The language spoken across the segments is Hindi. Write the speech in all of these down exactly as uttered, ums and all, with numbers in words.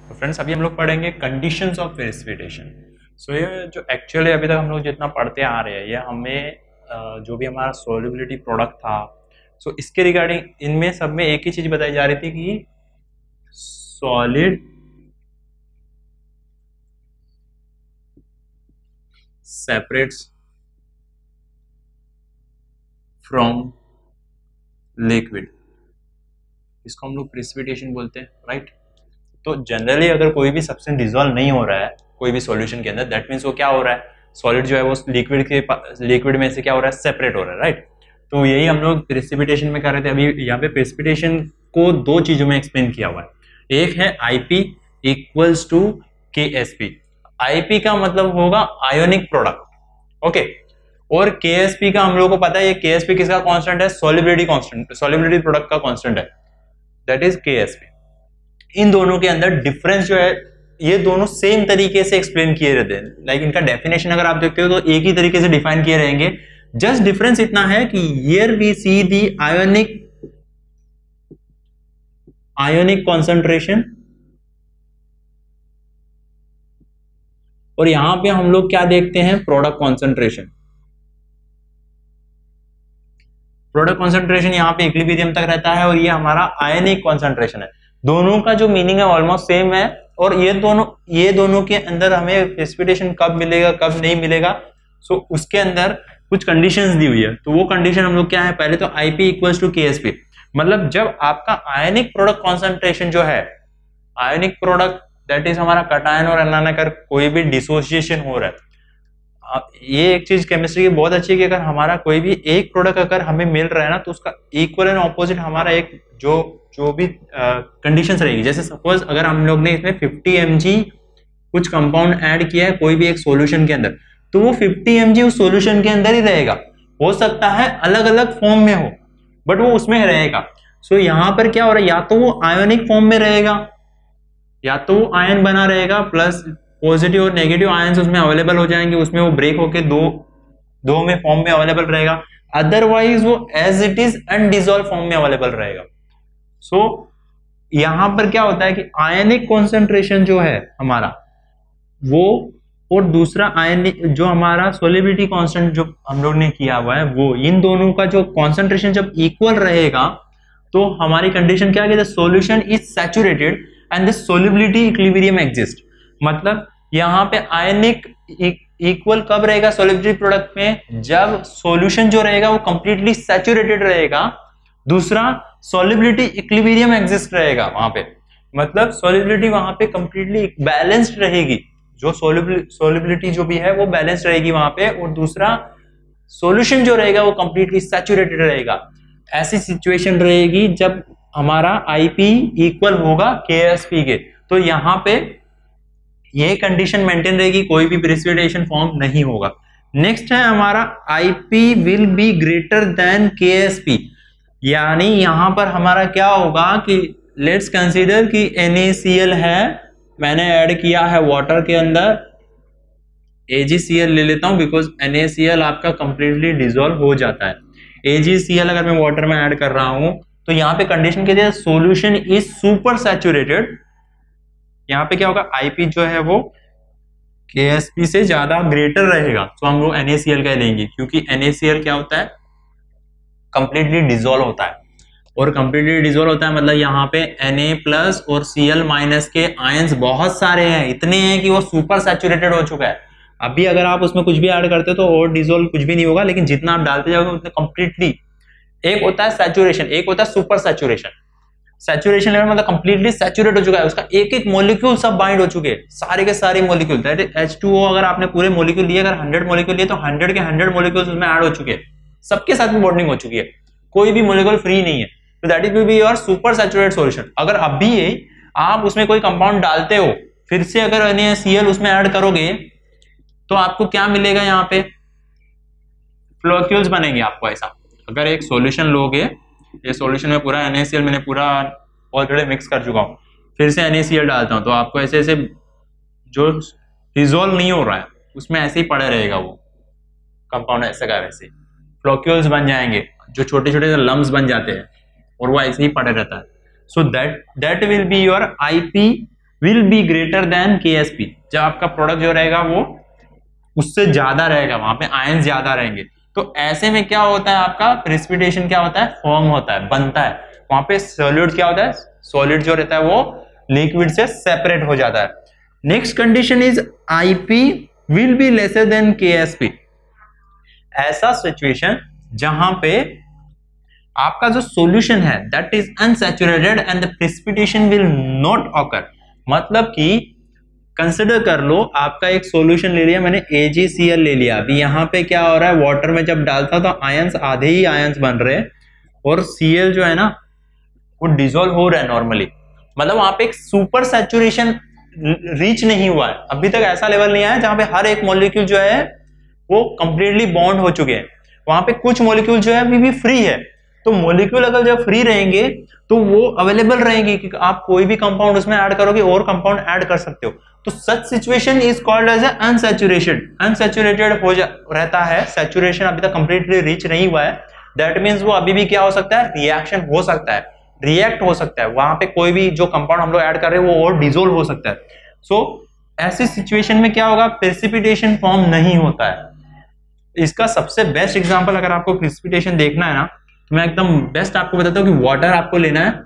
तो फ्रेंड्स अभी हम लोग पढ़ेंगे कंडीशंस ऑफ प्रेसिपिटेशन। सो ये जो एक्चुअली अभी तक हम लोग जितना पढ़ते आ रहे हैं ये हमें जो भी हमारा सोल्युबिलिटी प्रोडक्ट था, सो इसके रिगार्डिंग इनमें सब में एक ही चीज बताई जा रही थी कि सॉलिड सेपरेट्स फ्रॉम लिक्विड, इसको हम लोग प्रेसिपिटेशन बोलते हैं, राइट। तो जनरली अगर कोई भी सब्सटेंस डिसॉल्व नहीं हो रहा है कोई भी सॉल्यूशन के अंदर, दैट मीन्स वो क्या हो रहा है, सॉलिड जो है वो लिक्विड के लिक्विड में से क्या हो रहा है, सेपरेट हो रहा है, राइट। तो यही हम लोग प्रेसिपिटेशन में कर रहे थे। अभी यहाँ पे प्रेसिपिटेशन को दो चीजों में एक्सप्लेन किया हुआ है, एक है IP equals to K S P. IP का मतलब होगा आयोनिक प्रोडक्ट, ओके, और केएसपी का हम लोगों को पता है, ये केएसपी किसका कांस्टेंट है, सॉल्युबिलिटी कांस्टेंट, सॉल्युबिलिटी प्रोडक्ट का कांस्टेंट है, दैट इज केएसपी। इन दोनों के अंदर डिफरेंस जो है ये दोनों सेम तरीके से एक्सप्लेन किए रहते हैं, लाइक इनका डेफिनेशन अगर आप देखते हो तो एक ही तरीके से डिफाइन किए रहेंगे। जस्ट डिफरेंस इतना है कि here we see the ionic ionic concentration, और यहां पे हम लोग क्या देखते हैं, प्रोडक्ट कॉन्सेंट्रेशन। प्रोडक्ट कॉन्सेंट्रेशन यहाँ पे इक्विलिब्रियम तक रहता है और ये हमारा आयनिक कॉन्सेंट्रेशन है। दोनों का जो मीनिंग है ऑलमोस्ट सेम है, और ये दोनों ये दोनों के अंदर हमें प्रेसिपिटेशन कब मिलेगा कब नहीं मिलेगा, सो so, उसके अंदर कुछ कंडीशंस दी हुई है। तो वो कंडीशन हम लोग क्या है, पहले तो आईपी इक्वल्स टू केएसपी, मतलब जब आपका आयनिक प्रोडक्ट कॉन्सेंट्रेशन जो है, आयनिक प्रोडक्ट दैट इज हमारा कटायन और एनायन अगर कोई भी डिसोसिएशन हो रहा है, ये एक चीज केमिस्ट्री की बहुत अच्छी है कि अगर हमारा कोई भी एक प्रोडक्ट अगर हमें मिल रहा है ना, तो उसका इक्वल एंड ऑपोजिट हमारा एक जो जो भी कंडीशंस रहेगी। जैसे सपोज अगर हम लोग ने इसमें फिफ्टी एम जी कुछ कंपाउंड ऐड किया है कोई भी एक सॉल्यूशन के अंदर, तो वो फिफ्टी एम जी उस सॉल्यूशन के अंदर ही रहेगा। हो सकता है अलग अलग फॉर्म में हो, बट वो उसमें रहेगा। सो so, यहाँ पर क्या हो रहा है, या तो वो आयोनिक फॉर्म में रहेगा या तो वो आयन बना रहेगा, प्लस पॉजिटिव और नेगेटिव आयंस उसमें अवेलेबल हो जाएंगे, उसमें वो ब्रेक होके दो दो में फॉर्म में अवेलेबल रहेगा, अदरवाइज वो as it is undissolved form में अवेलेबल रहेगा। सो so, यहां पर क्या होता है कि आयनिक कॉन्सेंट्रेशन जो है हमारा वो, और दूसरा आयनिक जो हमारा सोलिबिलिटी कांस्टेंट जो हम लोग ने किया हुआ है वो, इन दोनों का जो कॉन्सेंट्रेशन जब इक्वल रहेगा तो हमारी कंडीशन क्या है, solution is saturated and the solubility equilibrium exist. मतलब यहाँ पे आयनिक इक्वल कब रहेगा सोलिबिलिटी प्रोडक्ट में, जब सॉल्यूशन जो रहेगा वो कंप्लीटली सैचुरेटेड रहेगा, दूसरा सॉलिबिलिटी इक्विलिब्रियम एग्जिस्ट रहेगा वहां पे, मतलब सॉलिबिलिटी वहां पे कंप्लीटली बैलेंस्ड रहेगी, जो सॉलिबिलिटी जो भी है वो बैलेंस्ड रहेगी वहां पे, और दूसरा सॉल्यूशन जो रहेगा वो कंप्लीटली सैचुरेटेड रहेगा। ऐसी सिचुएशन रहेगी जब हमारा आईपी इक्वल होगा केएसपी के, तो यहाँ पे ये कंडीशन मेंटेन रहेगी, कोई भी प्रेसिपिटेशन फॉर्म नहीं होगा। नेक्स्ट है हमारा IP will be greater than KSP, यानी यहां पर हमारा क्या होगा कि लेट्स कंसीडर कि NaCl है, मैंने ऐड किया है वाटर के अंदर, A G C L ले लेता हूं बिकॉज NaCl आपका कंप्लीटली डिसॉल्व हो जाता है। A G C L अगर मैं वाटर में ऐड कर रहा हूं तो यहाँ पे कंडीशन क्या है, सोल्यूशन इज सुपर सैचुरेटेड। यहाँ पे क्या होगा, आईपी जो है वो केएसपी से ज्यादा ग्रेटर रहेगा, तो हम लोग NaCl का लेंगे, क्योंकि NaCl क्या होता है, कंप्लीटली डिसॉल्व होता है, और कंप्लीटली डिसॉल्व होता है मतलब यहाँ पे Na प्लस और Cl माइनस के आयंस बहुत सारे हैं, इतने हैं कि वो सुपर सैचुरेटेड हो चुका है। अभी अगर आप उसमें कुछ भी ऐड करते हो तो और डिसॉल्व कुछ भी नहीं होगा, लेकिन जितना आप डालते जाओगे उतना कंप्लीटली, एक होता है सैचुरेशन, एक होता है सुपर सैचुरेशन। सैचुरेशन लेवल मतलब कंप्लीटली सैचुरेट हो चुका है, उसका एक एक मॉलिक्यूल सब बाइंड हो चुके हैं, सारे के सारे molecule, that is H two O. अगर आपने पूरे मॉलिक्यूल लिए, अगर हंड्रेड मॉलिक्यूल लिए तो हंड्रेड के हंड्रेड मॉलिक्यूल्स उसमें ऐड हो चुके हैं, सबके साथ में बॉन्डिंग हो चुकी है, कोई भी मॉलिक्यूल फ्री नहीं है, तो that is will be your super saturated solution. अगर अभी आप उसमें कोई कंपाउंड डालते हो, फिर से अगर NaCl उसमें ऐड करोगे तो आपको क्या मिलेगा, यहाँ पे फ्लोक्यूल्स बनेंगे आपको ऐसा। अगर एक सॉल्यूशन लोगे, ये सॉल्यूशन में पूरा NaCl मैंने पूरा ऑलरेडी मिक्स कर चुका हूं, फिर से NaCl डालता हूं तो आपको ऐसे ऐसे जो रिजॉल्व नहीं हो रहा है उसमें ऐसे ही पड़े रहेगा वो कंपाउंड, ऐसा का वैसे फ्लोक्यूल्स बन जाएंगे, जो छोटे छोटे लम्स बन जाते हैं, और वो ऐसे ही पड़े रहता है। So that that will be your IP will be greater than K S P, जब आपका प्रोडक्ट जो रहेगा वो उससे ज्यादा रहेगा, वहां पे आयंस ज्यादा रहेंगे, तो ऐसे में क्या होता है, आपका प्रेसिपिटेशन क्या होता है, फॉर्म होता है, बनता है। वहां पे सॉलिड क्या होता है, सॉलिड जो रहता है वो लिक्विड से सेपरेट हो जाता है। Next condition is IP will be lesser than K S P. ऐसा सिचुएशन जहां पे आपका जो सॉल्यूशन है that is unsaturated and the precipitation will not occur. मतलब कि कंसिडर कर लो, आपका एक सॉल्यूशन ले लिया मैंने, ए जी सी एल ले लिया। अभी यहाँ पे क्या हो रहा है, वाटर में जब डालता तो आयंस आधे ही आयंस बन रहे हैं और Cl जो है ना वो डिसॉल्व हो रहा है नॉर्मली। मतलब वहां पे एक सुपर सैचुरेशन रीच नहीं हुआ है, अभी तक ऐसा लेवल नहीं आया जहां पे हर एक मॉलिक्यूल जो है वो कंप्लीटली बॉन्ड हो चुके हैं। वहां पे कुछ मॉलिक्यूल जो है अभी भी फ्री है। तो मॉलिक्यूल अगर जब फ्री रहेंगे तो वो अवेलेबल रहेंगे कि आप कोई भी कंपाउंड उसमें ऐड करोगे और कंपाउंड ऐड कर सकते हो। तो such situation is called as unsaturation. Unsaturated हो रहता है, सैचुरेशन अभी तक कंप्लीटली रीच नहीं हुआ है। दैट मींस वो अभी भी क्या हो सकता है, रिएक्शन हो सकता है, रिएक्ट हो सकता है, वहां पे कोई भी जो कंपाउंड हम लोग ऐड कर रहे हैं वो और डिसोल्व हो सकता है। सो so, ऐसी सिचुएशन में क्या होगा, प्रेसिपिटेशन फॉर्म नहीं होता है। इसका सबसे बेस्ट एग्जांपल अगर आपको प्रेसिपिटेशन देखना है ना, तो मैं एकदम बेस्ट आपको बताता हूँ कि वाटर आपको लेना है,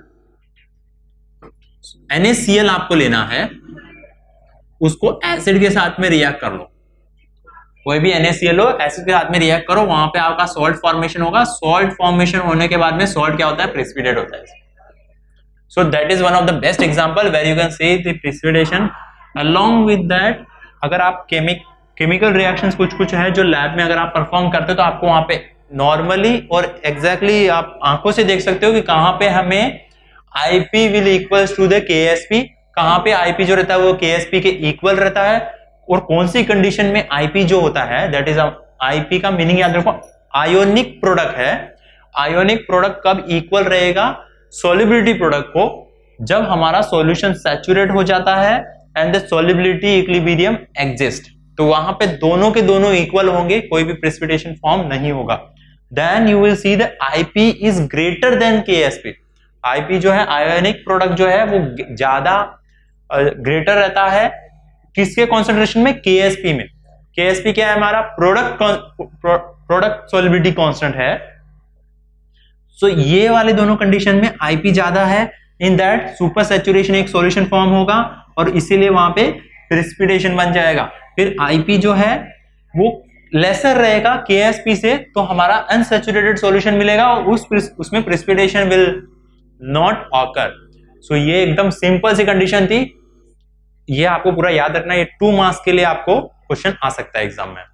एन ए सी एल आपको लेना है, उसको एसिड के साथ में रिएक्ट कर लो। कोई भी एन ए सी एल हो, एसिड के साथ में रिएक्ट करो, वहां पे आपका सॉल्ट फॉर्मेशन होगा। सॉल्ट फॉर्मेशन होने के बाद में सॉल्ट क्या होता है, प्रेसिपिटेट होता है। So that is one of the best example where you can see the precipitation. Along with that, अगर आप केमिक केमिकल रिएक्शंस कुछ कुछ है जो लैब में अगर आप परफॉर्म करते हो तो आपको वहां पे नॉर्मली और एग्जैक्टली exactly आप आंखों से देख सकते हो कि कहां पे हमें IP will equals to the KSP, कहां पे आईपी जो रहता है वो केएसपी के इक्वल रहता है, और कौन सी कंडीशन में आईपी जो होता है दैट इज आईपी का मीनिंग याद रखो, आयोनिक प्रोडक्ट है। आयोनिक प्रोडक्ट कब इक्वल रहेगा सोल्युबिलिटी प्रोडक्ट को, जब हमारा सॉल्यूशन सैचुरेट हो जाता है and the solubility equilibrium exist. तो वहां पे दोनों के दोनों इक्वल होंगे, कोई भी प्रेसिपिटेशन फॉर्म नहीं होगा। Then you will see the IP is greater than KSP. IP जो है आयोनिक प्रोडक्ट जो है वो ज्यादा ग्रेटर रहता है किसके कॉन्सेंट्रेशन में, केएसपी में। केएसपी क्या है, हमारा प्रोडक्ट प्रोडक्ट सोल्युबिलिटी कांस्टेंट है। सो so, ये वाले दोनों कंडीशन में आईपी ज्यादा है, इन दैट सुपर सैचुरेशन एक सॉल्यूशन फॉर्म होगा और इसीलिए वहां पे प्रेसिपिटेशन बन जाएगा। फिर आईपी जो है वो लेसर रहेगा केएसपी से, तो हमारा अनसैचुरेटेड सॉल्यूशन मिलेगा और उस उसमें precipitation will not occur. So ये एकदम सिंपल सी कंडीशन थी, ये आपको पूरा याद रखना, ये टू मार्क्स के लिए आपको क्वेश्चन आ सकता है एग्जाम में।